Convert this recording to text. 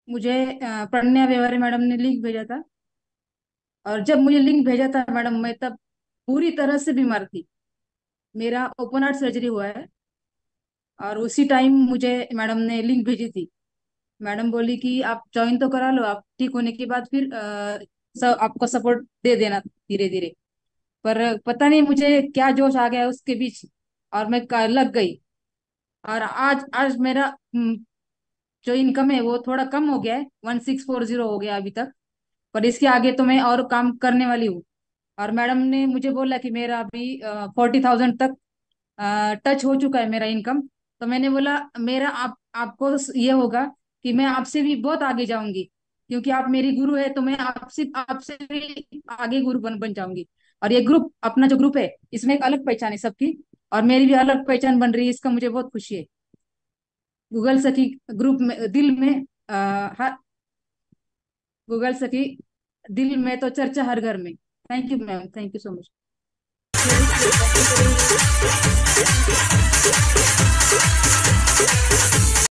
मुझे प्रणया व्यवहारे मैडम ने लिंक भेजा था। और जब मुझे लिंक भेजा था मैडम, मैं तब पूरी तरह से बीमार थी। मेरा ओपन हार्ट सर्जरी हुआ है। और उसी टाइम मुझे मैडम ने लिंक भेजी थी। मैडम बोली कि आप ज्वाइन तो करा लो, आप ठीक होने के बाद फिर सब आपको सपोर्ट दे देना धीरे धीरे। पर पता नहीं मुझे क्या जोश आ गया उसके बीच, और मैं लग गई। और आज आज मेरा जो इनकम है वो थोड़ा कम हो गया है, 1640 हो गया अभी तक। पर इसके आगे तो मैं और काम करने वाली हूँ। और मैडम ने मुझे बोला कि मेरा अभी 40,000 तक टच हो चुका है मेरा इनकम। तो मैंने बोला मेरा आपको ये होगा कि मैं आपसे भी बहुत आगे जाऊंगी, क्योंकि आप मेरी गुरु है, तो मैं आपसे आपसे भी आगे गुरु बन जाऊंगी। और ये ग्रुप, अपना जो ग्रुप है, इसमें एक अलग पहचान है सबकी। और मेरी भी अलग पहचान बन रही है, इसका मुझे बहुत खुशी है। गूगल सखी ग्रुप में दिल में हर गूगल सखी दिल में तो चर्चा हर घर में। Thank you ma'am, thank you so much.